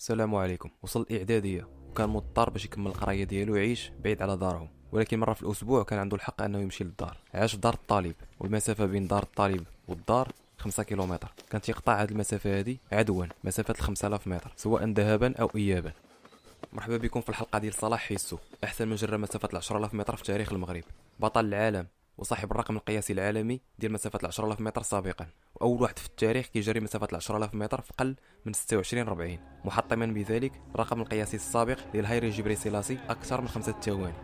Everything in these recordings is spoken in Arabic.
السلام عليكم. وصل الاعداديه وكان مضطر باش يكمل القرايه ديالو يعيش بعيد على دارهم، ولكن مره في الاسبوع كان عنده الحق انه يمشي للدار. عاش في دار الطالب، والمسافه بين دار الطالب والدار 5 كيلومتر. كان تيقطع هذه المسافه هذه عدوا مسافه 5000 متر سواء ذهابا او ايابا. مرحبا بكم في الحلقه ديال صلاح حيسو، احسن من جرى مسافه 10000 متر في تاريخ المغرب، بطل العالم وصاحب الرقم القياسي العالمي ديال مسافه 10000 متر سابقا، واول واحد في التاريخ كيجري مسافه 10000 متر في قل من 26 40، محطما بذلك الرقم القياسي السابق ديال هايري جبري سيلاسي اكثر من 5 ثواني.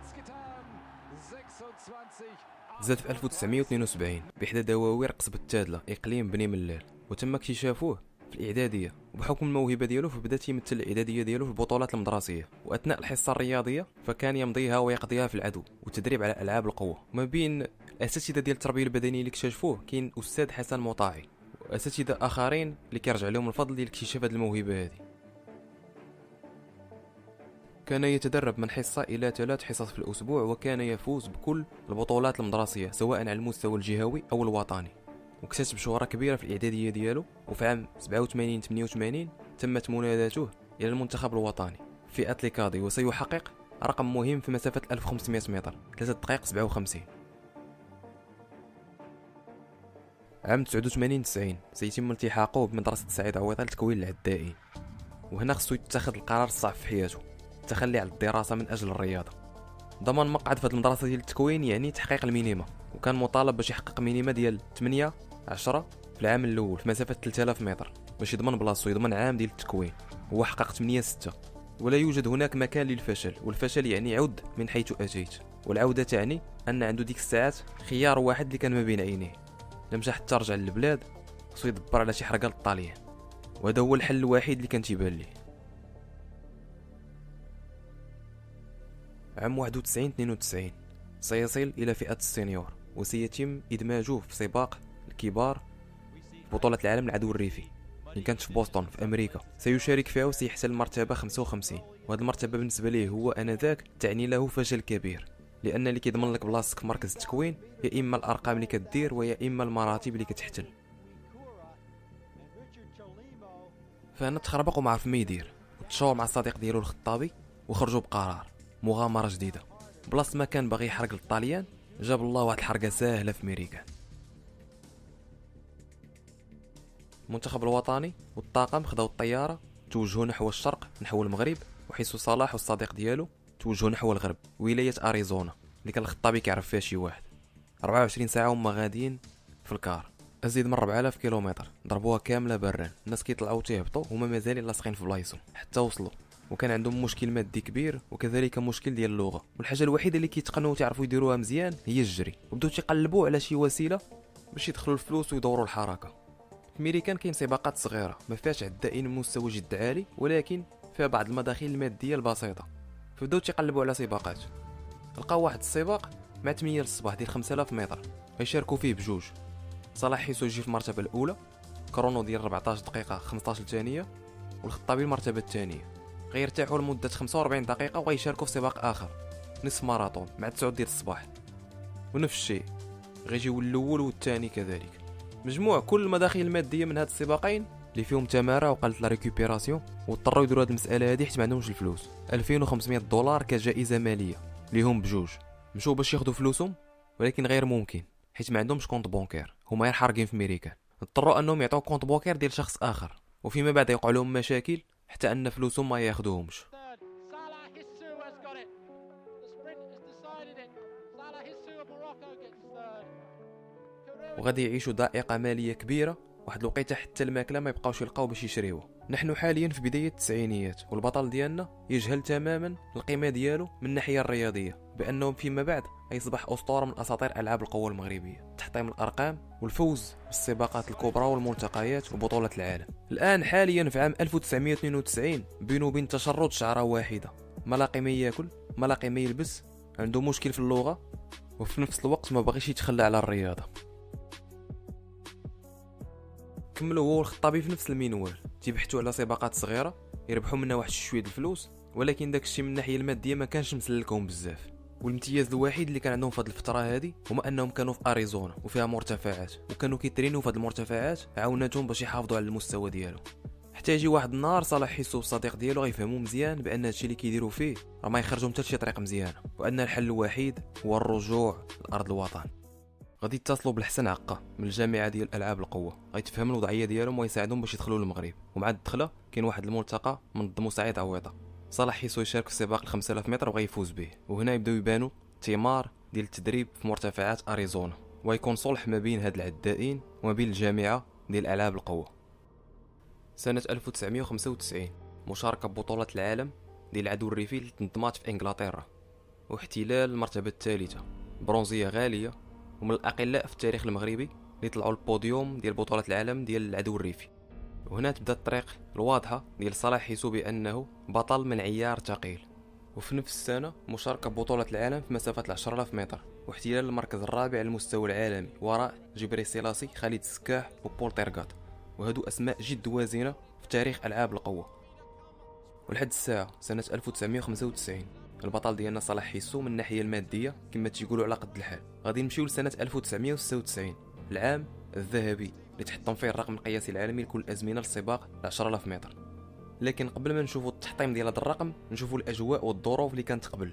زاد في 1972 بإحدى دواوير قصب التادلة إقليم بني ملال، وتم اكتشافوه في الإعدادية، وبحكم الموهبة ديالو فبدا يمثل الإعدادية ديالو في البطولات المدرسية، وأثناء الحصة الرياضية فكان يمضيها ويقضيها في العدو والتدريب على ألعاب القوة. وما بين الأساتذة ديال التربية البدنية اللي اكتشفوه كاين أستاذ حسن مطاعي، وأساتذة آخرين اللي كيرجع لهم الفضل ديال اكتشاف هذه الموهبة هذه. كان يتدرب من حصة إلى 3 حصص في الأسبوع، وكان يفوز بكل البطولات المدرسية سواء على المستوى الجهوي أو الوطني، واكتسب شهرة كبيرة في الإعدادية ديالو. وفي عام 87-88 تمت مناداته إلى المنتخب الوطني في فئة ليكادي، وسيحقق رقم مهم في مسافة 1500 متر 3 دقائق 57. عام 89-90 سيتم التحاقه بمدرسة سعيد عويطة لتكوين العدائين، وهنا خصو يتخذ القرار الصعب في حياته، التخلي على الدراسة من أجل الرياضة. ضمن مقعد في هذه المدرسة ديال التكوين يعني تحقيق المينيما، وكان مطالب باش يحقق مينيما ديال 8-10 في العام الأول في مسافة 3000 متر باش يضمن بلاصتو، يضمن عام ديال التكوين. هو حقق 8-6، ولا يوجد هناك مكان للفشل، والفشل يعني عد من حيث أتيت، والعودة تعني أن عنده ديك الساعات خيار واحد اللي كان ما بين عينيه، لمشى حتى رجع للبلاد خصو يدبر على شي حرقة للطاليان، وهذا هو الحل الوحيد اللي كان تيبان ليه. عام 91-92 سيصل إلى فئة السينيور، وسيتم إدماجه في سباق الكبار في بطولة العالم العدو الريفي اللي كانت في بوسطن في أمريكا. سيشارك فيها وسيحتل المرتبة 55، وهذه المرتبة بالنسبة ليه هو آنذاك تعني له فشل كبير، لأن اللي كيضمن لك بلاصتك في مركز التكوين يا إما الأرقام اللي كدير ويا إما المراتب اللي كتحتل. فأنا تخربق وما عرف ما يدير، وتشاور مع الصديق ديالو الخطابي وخرجوا بقرار مغامرة جديدة. بلاصة ما كان باغي يحرق للطاليان جاب الله واحد الحرقة ساهلة في ميريكان. المنتخب الوطني والطاقم خداو الطيارة توجهوا نحو الشرق نحو المغرب، وحيث صلاح والصديق ديالو توجهوا نحو الغرب ولاية أريزونا اللي كان الخطابي كيعرف فيها شي واحد. 24 ساعة هما غاديين في الكار، أزيد من 4000 كيلومتر، ضربوها كاملة بران. الناس كيطلعوا تيهبطوا هما مازال لاصقين في بلايصهم حتى وصلوا، وكان عندهم مشكل مادي كبير وكذلك مشكل ديال اللغه، والحاجه الوحيده اللي كيتقنوا وتعرفوا يديروها مزيان هي الجري، وبداو تيقلبوا على شي وسيله باش يدخلوا الفلوس ويدوروا الحركه. في ميريكان كاين سباقات صغيره ما فيهاش عدائين من مستوى جد عالي، ولكن فيها بعض المداخيل الماديه البسيطه، فبداو تيقلبوا على سباقات. لقاو واحد السباق مع 8 الصباح ديال 5000 متر غيشاركوا فيه بجوج. صلاح حيسو يجي في المرتبه الاولى كرونو ديال 14 دقيقه 15 ثانيه، والخطابي المرتبه الثانيه. غيرتاحوا لمده 45 دقيقه وغيشاركوا في سباق اخر نصف ماراطون مع 9 ديال الصباح، ونفس الشيء غيجيو الاول والثاني كذلك. مجموع كل المداخيل الماديه من هاد السباقين اللي فيهم تماره وقالت لا ريكوبيراسيون، واضطروا يديروا هاد المساله هادي حيت ما عندهمش الفلوس. 2500 دولار كجائزه ماليه ليهم بجوج. مشاو باش ياخذوا فلوسهم ولكن غير ممكن حيت ما عندهمش كونط بونكير، هما غير حارقين في ميريكان. اضطروا انهم يعطيو كونط بونكير ديال شخص اخر، وفيما بعد يوقع لهم مشاكل حتى ان فلوسهم ما ياخذوهمش. وغادي يعيشوا ضائقه ماليه كبيره واحد الوقيته حتى الماكله ما يبقاوش يلقاو باش يشريوه. نحن حاليا في بدايه التسعينيات، والبطل ديالنا يجهل تماما القيمه ديالو من الناحيه الرياضيه، بانه فيما بعد يصبح اسطوره من اساطير العاب القوه المغربيه، تحطيم الارقام والفوز بالسباقات الكبرى والملتقيات وبطولات العالم. الان حاليا في عام 1992 بينه وبين تشرد شعره واحده، ما لاقي ما ياكل ما لاقي ما يلبس، عنده مشكل في اللغه، وفي نفس الوقت ما باغيش يتخلى على الرياضه. كملوا هو والخطابي في نفس المنوال، تيبحثوا على سباقات صغيره يربحوا منها واحد شويه الفلوس، ولكن داك الشيء من الناحيه الماديه ما كانش مسلكهم بزاف. والامتياز الوحيد اللي كان عندهم في هذه الفتره هذه هما انهم كانوا في اريزونا وفيها مرتفعات، وكانوا كيترينوا في هذه المرتفعات، عاونتهم باش يحافظوا على المستوى ديالهم. حتى يجي واحد النهار صلاح حيسو بالصديق ديالو غيفهموا مزيان بان هادشي اللي كيديروا فيه راه ما يخرجهم حتى لشي طريق مزيانه، وان الحل الوحيد هو الرجوع لارض الوطن. غادي يتصلوا بالحسن عقه من الجامعه ديال العاب القوه، غيتفهم الوضعيه ديالهم ويساعدهم باش يدخلوا للمغرب. ومع الدخله كاين واحد الملتقى منظمو سعيد عويضه، صلاح حيسو يشارك في سباق 5000 متر وغيفوز به. وهنا يبداو يبانوا ثمار ديال التدريب في مرتفعات اريزونا، ويكون صلح ما بين هاد العدائين وما بين الجامعه ديال العاب القوه. سنه 1995 مشاركه ببطوله العالم ديال العدو الريفي اللي تنظمات في انجلترا، واحتلال المرتبه الثالثه، برونزيه غاليه، ومن الاقلاء في التاريخ المغربي اللي طلعوا البوديوم ديال بطوله العالم ديال العدو الريفي. وهنا تبدا الطريق الواضحه ديال صلاح حيسو بانه بطل من عيار ثقيل. وفي نفس السنه مشاركه ببطوله العالم في مسافه 10000 متر، واحتلال المركز الرابع على المستوى العالمي وراء جبري سيلاسي، خالد السكاح وبول تيرغات، وهادو اسماء جد وازنه في تاريخ العاب القوه. ولحد الساعه سنه 1995 البطل ديالنا صلاح حيسو من الناحيه الماديه كما تيقولوا على قد الحال. غادي نمشيو لسنه 1996، العام الذهبي اللي تحطم فيه الرقم القياسي العالمي لكل الازمنه للسباق 10000 متر. لكن قبل ما نشوفوا التحطيم ديال هذا الرقم نشوفوا الاجواء والظروف اللي كانت قبل.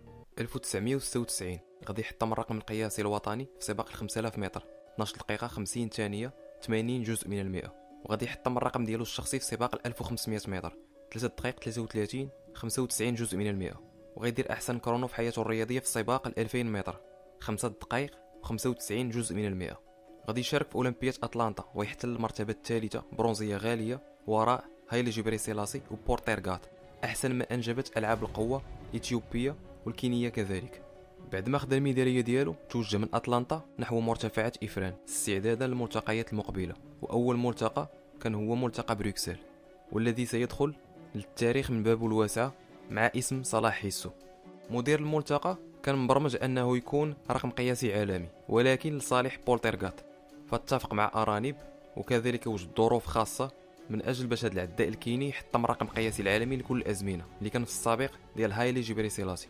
1996 غادي يحطم الرقم القياسي الوطني في سباق 5000 متر 12 دقيقه 50 ثانيه 80 جزء من المئة. وغادي يحطم الرقم ديالو الشخصي في سباق 1500 متر 3 دقائق 33 95 جزء من المئة. وغيدير احسن كرونو في حياته الرياضيه في سباق 2000 متر 5 دقائق 95 جزء من المئة. غادي يشارك في اولمبياد اتلانتا ويحتل المرتبه الثالثه، برونزيه غاليه وراء هايلي جبري سيلاسي وبول تيرغات، احسن ما انجبت العاب القوه اثيوبيا والكينيا كذلك. بعد ما خدا الميداليه ديالو توجه من اتلانتا نحو مرتفعات افران استعدادا للملتقيات المقبله. واول ملتقى كان هو ملتقى بروكسل، والذي سيدخل للتاريخ من بابه الواسع مع اسم صلاح حيسو. مدير الملتقى كان مبرمج انه يكون رقم قياسي عالمي، ولكن لصالح بول تيرغات، فاتفق مع ارانب وكذلك وجد ظروف خاصه من اجل باش هذا العداء الكيني يحطم رقم قياسي العالمي لكل الازمنه اللي كان في السابق ديال هايلي جبري سيلاسي.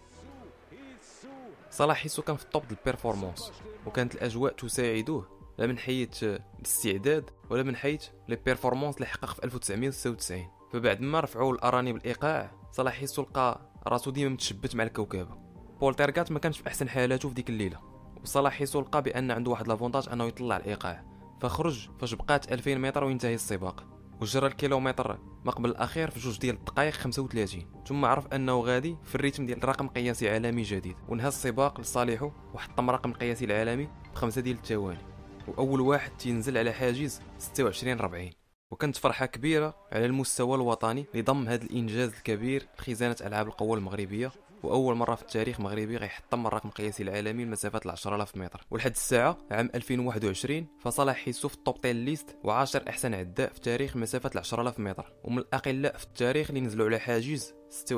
صلاح حيسو كان في الطوب ديال البيرفورمانس، وكانت الاجواء تساعده لا من حيث الاستعداد ولا من حيث لي بيرفورمانس اللي حقق في 1996. فبعد ما رفعوا الارانب الايقاع صلاح حيسو لقى راسو ديما متشبت مع الكوكبه. بول تيرغات ما كانش في احسن حالاته في ديك الليله، وصلاح حيسو لقى بان عنده واحد لافونتاج انه يطلع الايقاع، فخرج فاش بقات 2000 متر وينتهي السباق، وجرى الكيلومتر ما قبل الاخير في 2 ديال الدقائق 35. ثم عرف انه غادي في الريتم ديال رقم قياسي عالمي جديد، ونهى السباق لصالحه وحطم رقم قياسي العالمي ب5 ديال الثواني، واول واحد تينزل على حاجز 26:40. وكانت فرحه كبيره على المستوى الوطني لضم هذا الانجاز الكبير لخزانه العاب القوه المغربيه، واول مره في التاريخ المغربي غيحطم الرقم القياسي العالمي لمسافه 10000 متر. ولحد الساعه عام 2021 فصلاح حيسو في التوب 10 ليست وعاشر احسن عداء في تاريخ مسافه 10000 متر، ومن الاقلاء في التاريخ اللي نزلوا على حاجز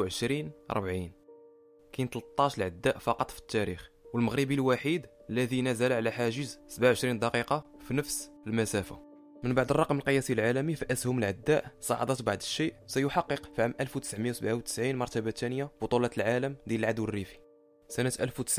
26:40. كاين 13 عداء فقط في التاريخ، والمغربي الوحيد الذي نزل على حاجز 27 دقيقه في نفس المسافه. من بعد الرقم القياسي العالمي فأسهم العداء صعدت بعض الشيء، سيحقق في عام 1997 مرتبة ثانية بطولة العالم ديال العدو الريفي. سنة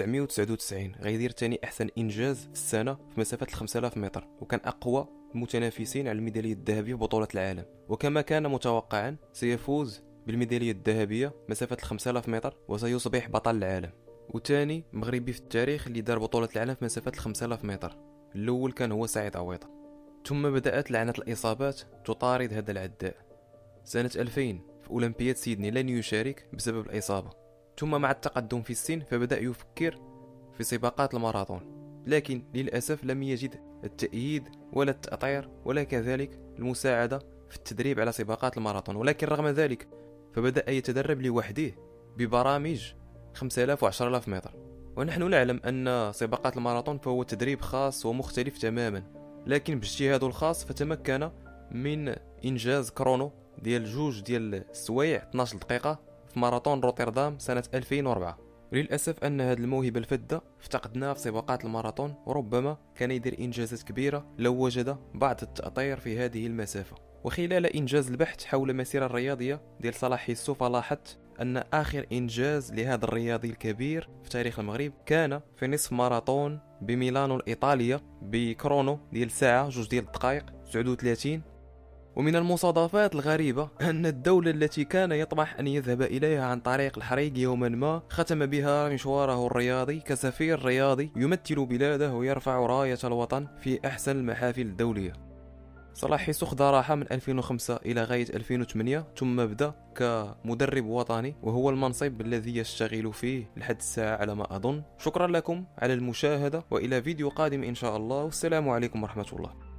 1999 غيدير ثاني أحسن إنجاز في السنة في مسافة 5000 متر، وكان أقوى المتنافسين على الميدالية الذهبية في بطولة العالم. وكما كان متوقعا سيفوز بالميدالية الذهبية مسافة 5000 متر وسيصبح بطل العالم، وثاني مغربي في التاريخ اللي دار بطولة العالم في مسافة 5000 متر. الأول كان هو سعيد عويضة. ثم بدأت لعنة الإصابات تطارد هذا العداء. سنة 2000 في أولمبياد سيدني لن يشارك بسبب الإصابة، ثم مع التقدم في السن فبدأ يفكر في سباقات الماراثون، لكن للأسف لم يجد التأييد ولا التأطير ولا كذلك المساعدة في التدريب على سباقات الماراثون. ولكن رغم ذلك فبدأ يتدرب لوحده ببرامج 5000 و 10000 متر. ونحن نعلم أن سباقات الماراثون فهو تدريب خاص ومختلف تماما، لكن باجتهاده الخاص فتمكن من إنجاز كرونو ديال 2 ديال السوايع 12 دقيقة في ماراثون روتردام سنة 2004. وللأسف أن هذه الموهبة الفذة افتقدناها في سباقات الماراثون، وربما كان يدير إنجازات كبيرة لو وجد بعض التأطير في هذه المسافة. وخلال إنجاز البحث حول المسيرة الرياضية ديال صلاح حيسو فلاحظت أن آخر إنجاز لهذا الرياضي الكبير في تاريخ المغرب كان في نصف ماراثون بميلانو الإيطالية بكرونو ديال ساعة 2 ديال الدقائق 39 ومن المصادفات الغريبة أن الدولة التي كان يطمح أن يذهب إليها عن طريق الحريق يوما ما ختم بها مشواره الرياضي كسفير رياضي يمثل بلاده ويرفع راية الوطن في أحسن المحافل الدولية. صلاح حسوخ راح من 2005 إلى غاية 2008، ثم بدأ كمدرب وطني وهو المنصب الذي يشتغل فيه لحد الساعة على ما أظن. شكرا لكم على المشاهدة، وإلى فيديو قادم إن شاء الله، والسلام عليكم ورحمة الله.